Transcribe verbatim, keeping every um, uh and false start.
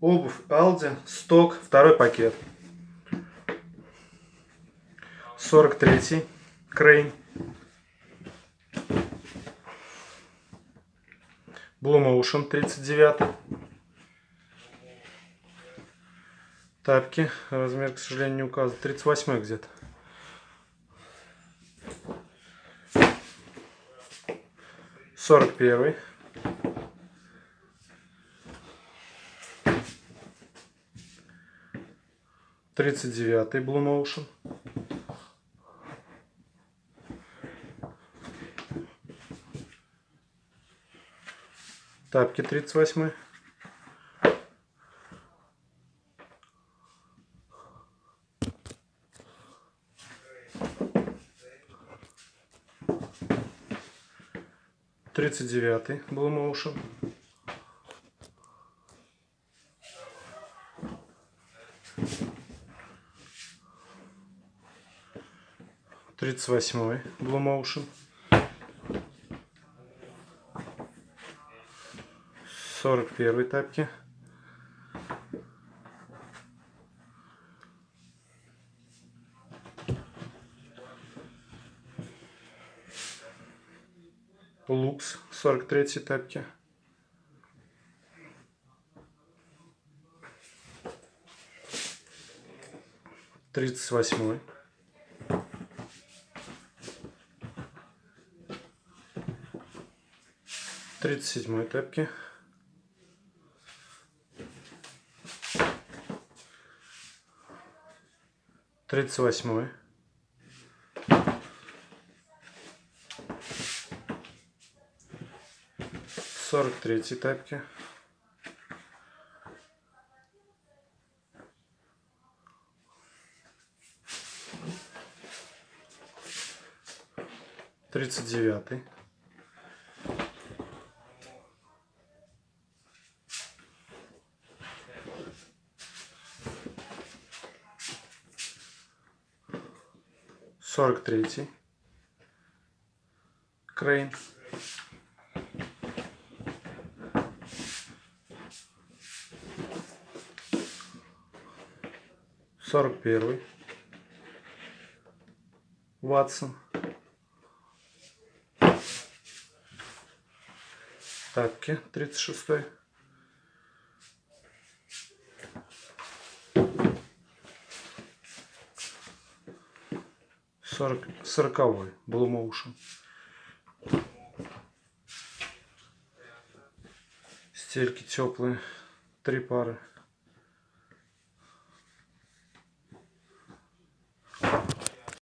Обувь Алди, сток, второй пакет. сорок третий Крейн. Blue Motion тридцать девятый. Тапки, размер, к сожалению, не указан. тридцать восьмой где-то. сорок первый. тридцать девятый Blue Motion. Тапки тридцать восьмой. тридцать девятый Blue Motion. тридцать восьмой Blue Motion. сорок первый тапки. Лукс, сорок третий тапки. тридцать восьмой. тридцать седьмой тапки. тридцать восьмой. сорок третий тапки. тридцать девятый. сорок третий Крейн. сорок первый Ватсон. Тапки тридцать шестой. сорок, сороковой Blue Motion. Стельки теплые, три пары.